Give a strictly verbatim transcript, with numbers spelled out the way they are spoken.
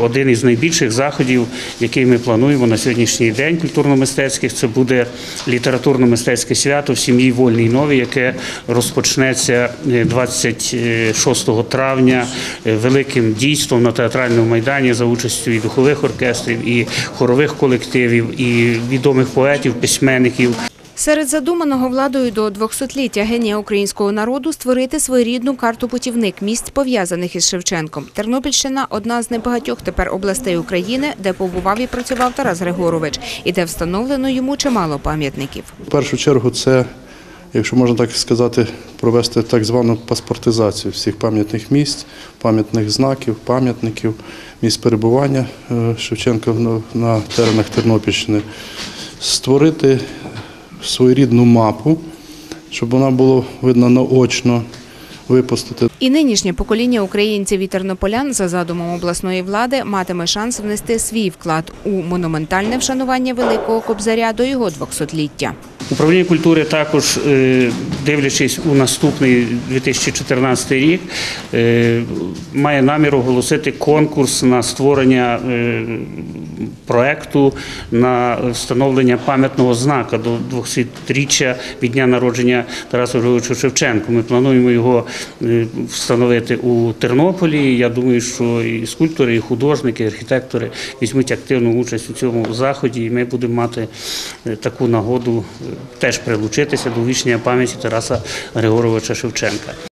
один із найбільших заходів, який ми плануємо на сьогоднішній день культурно-мистецьких, це буде літературно-мистецьке свято в сім'ї Вольній Новій, яке розпочнеться двадцять шостого травня великим дійством на театральному майдані за участю і духових оркестрів, і хорових колективів, і відомих поетів, письменників. Серед задуманого владою до двохсотліття генія українського народу створити своєрідну карту-путівник місць, пов'язаних із Шевченком. Тернопільщина – одна з небагатьох тепер областей України, де побував і працював Тарас Григорович, і де встановлено йому чимало пам'ятників. В першу чергу це, якщо можна так сказати, провести так звану паспортизацію всіх пам'ятних місць, пам'ятних знаків, пам'ятників, місць перебування Шевченка на теренах Тернопільщини, створити своєрідну мапу, щоб вона було видно наочно, випустити. І нинішнє покоління українців і тернополян за задумом обласної влади матиме шанс внести свій вклад у монументальне вшанування Великого Кобзаря до його двохсотліття. Управління культури також, дивлячись у наступний дві тисячі чотирнадцятий рік, має намір оголосити конкурс на створення проєкту на встановлення пам'ятного знака до двохсотріччя від дня народження Тараса Григоровича Шевченка. Ми плануємо його встановити у Тернополі. Я думаю, що і скульптори, і художники, і архітектори візьмуть активну участь у цьому заході, і ми будемо мати таку нагоду теж прилучитися до увічнення пам'яті Тараса Григоровича Шевченка.